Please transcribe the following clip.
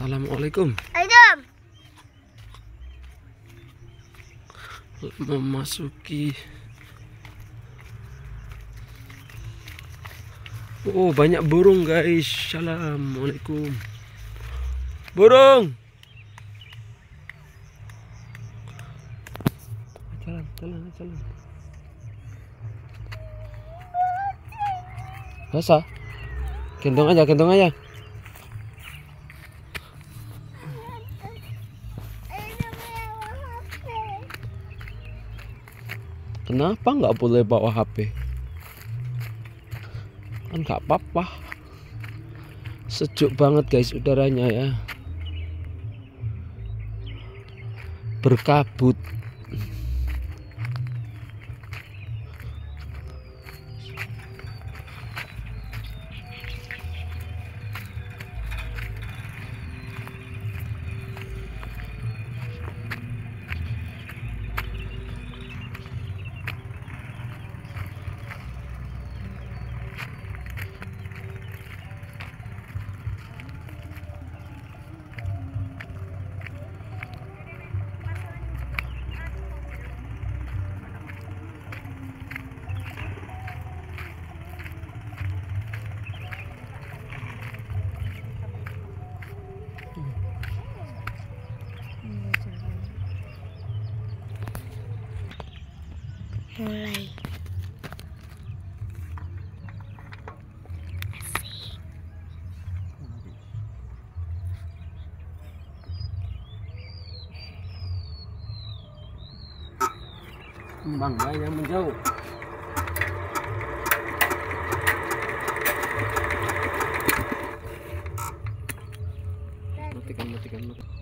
Assalamualaikum. Adam. Memasuki. Oh, banyak burung guys. Assalamualaikum. Burung. Jalan. Basah. Gendong aja. Kenapa nggak boleh bawa HP? Kan nggak apa-apa. Sejuk banget guys udaranya ya. Berkabut. Mulai. Kembang yang menjauh. Matikan.